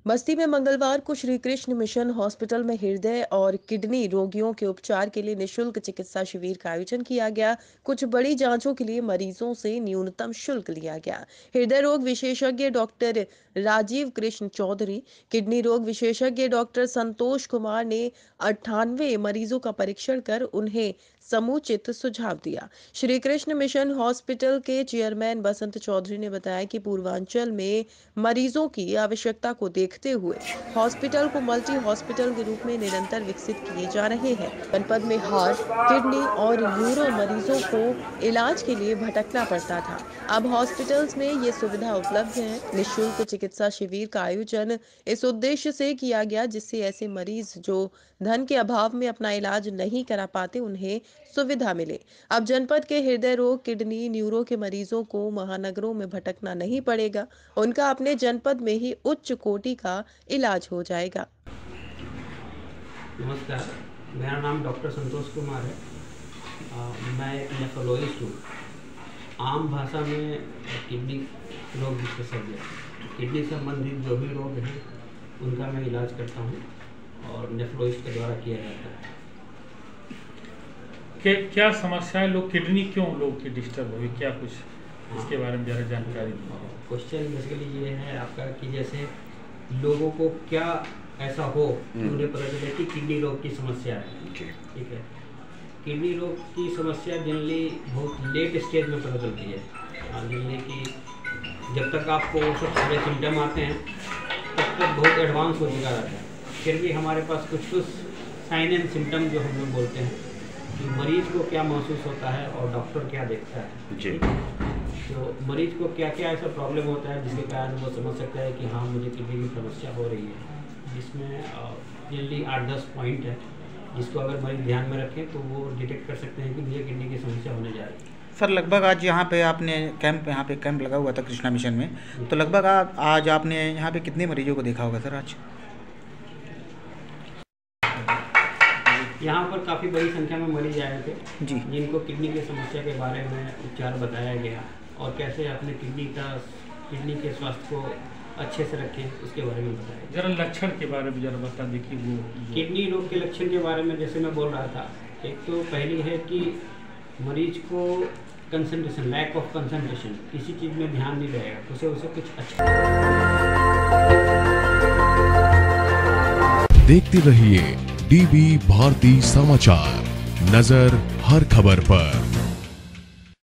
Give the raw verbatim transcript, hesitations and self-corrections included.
बस्ती में मंगलवार को श्री कृष्ण मिशन हॉस्पिटल में हृदय और किडनी रोगियों के उपचार के लिए निशुल्क चिकित्सा शिविर का आयोजन किया गया। कुछ बड़ी जांचों के लिए मरीजों से न्यूनतम शुल्क लिया गया। हृदय रोग विशेषज्ञ डॉक्टर राजीव कृष्ण चौधरी, किडनी रोग विशेषज्ञ डॉक्टर संतोष कुमार ने अट्ठानवे मरीजों का परीक्षण कर उन्हें समुचित सुझाव दिया। श्री कृष्ण मिशन हॉस्पिटल के चेयरमैन बसंत चौधरी ने बताया कि पूर्वांचल में मरीजों की आवश्यकता को देखते हुए हॉस्पिटल को मल्टी हॉस्पिटल के रूप में निरंतर विकसित किए जा रहे हैं। जनपद में हार्ट, किडनी और न्यूरो मरीजों को इलाज के लिए भटकना पड़ता था। अब हॉस्पिटल्स में ये सुविधा उपलब्ध है। निःशुल्क चिकित्सा शिविर का आयोजन इस उद्देश्य से किया गया जिससे ऐसे मरीज जो धन के अभाव में अपना इलाज नहीं करा पाते उन्हें सुविधा मिले। अब जनपद के हृदय रोग, किडनी, न्यूरो के मरीजों को महानगरों में भटकना नहीं पड़ेगा। उनका अपने जनपद में ही उच्च कोटि का इलाज हो जाएगा। नमस्कार, मेरा नाम डॉक्टर संतोष कुमार है। आ, मैं एक नेफ्रोलॉजिस्ट हूँ। आम भाषा में किडनी रोग विशेषज्ञ, किडनी संबंधित जो भी रोग हैं उनका मैं इलाज करता हूँ और नेफ्रोलॉजिस्ट के द्वारा किया जाता है। क्या क्या समस्याएं लोग किडनी क्यों लोग की डिस्टर्ब हुई, क्या कुछ इसके बारे में ज़रा जानकारी दीजिए। क्वेश्चन बेसिकली ये है आपका कि जैसे लोगों को क्या ऐसा हो कि उन्हें पता चले कि किडनी रोग की समस्या है। ठीक है, किडनी रोग की समस्या जनरली बहुत लेट स्टेज में पता चलती है। जनरली कि जब तक आपको सब सारे सिम्टम आते हैं तब तक बहुत एडवांस हो चुका रहता है। फिर भी हमारे पास कुछ कुछ साइन एंड सिम्टम जो हम लोग बोलते हैं कि मरीज को क्या महसूस होता है और डॉक्टर क्या देखता है। जी। तो मरीज को क्या क्या ऐसा प्रॉब्लम होता है जिसके कारण वो समझ सकता है कि हाँ मुझे किडनी की समस्या हो रही है, जिसमें जनरली आठ दस पॉइंट है जिसको अगर मरीज ध्यान में रखें तो वो डिटेक्ट कर सकते हैं कि मुझे किडनी की समस्या होने जा रही है। सर, लगभग आज यहाँ पे आपने कैंप यहाँ पे कैंप लगा हुआ था कृष्णा मिशन में, तो लगभग आप आज आपने यहाँ पे कितने मरीजों को देखा होगा सर आज? यहाँ पर काफ़ी बड़ी संख्या में मरीज आए थे जी, जिनको किडनी की समस्या के बारे में उपचार बताया गया और कैसे अपने किडनी का किडनी के स्वास्थ्य को अच्छे से रखें उसके बारे में बताया। जरा लक्षण के बारे में जरा बता देखिए। वो किडनी रोग के लक्षण के बारे में जैसे मैं बोल रहा था, एक तो पहली है कि मरीज को कंसंट्रेशन, लैक ऑफ कंसंट्रेशन, किसी चीज़ में ध्यान नहीं रहेगा, उसे उसे कुछ अच्छा। देखते रहिए डीबी भारती समाचार, नजर हर खबर पर।